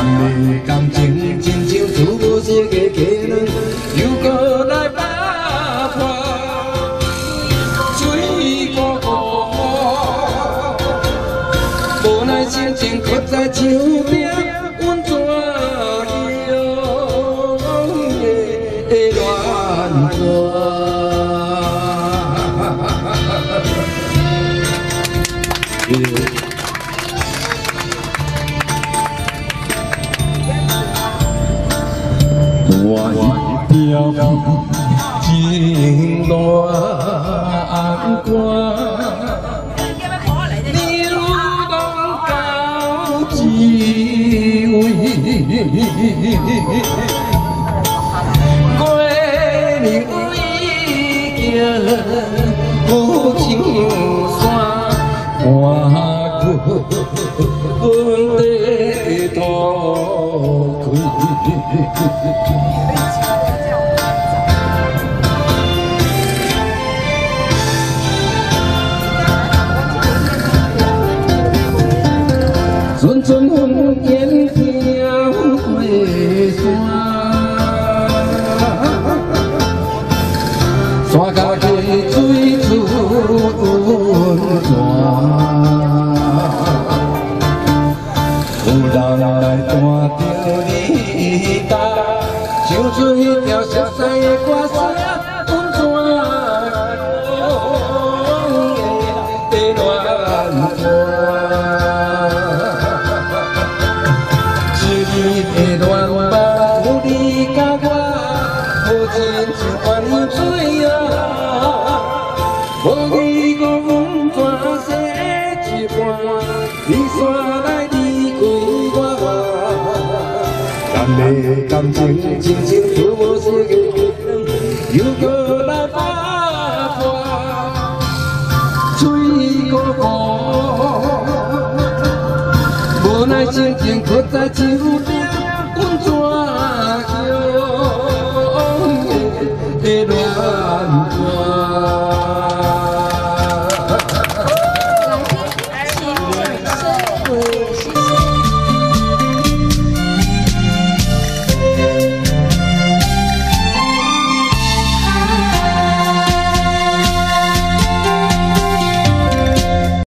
的感情亲像煮无熟的鸡卵，又搁来打破，水糊糊，无奈心情搁在墙边，阮怎样的乱转？ 我一条情乱歌，流浪到几位？过年已经有情山，看阮地土开。 阵阵风烟飘过山，山脚溪水出温泉。有人来弹着你搭，唱出迄条熟悉的歌声，阮怎会乱转？ 的乱吧，有你甲我，无亲像万年水啊，无你讲阮怎洗一半，你山来离开我，咱的感情亲像煮无熟的鸡卵，又搁来打破，水糊糊，无奈心情搁在墙边。 阮怎样的乱转？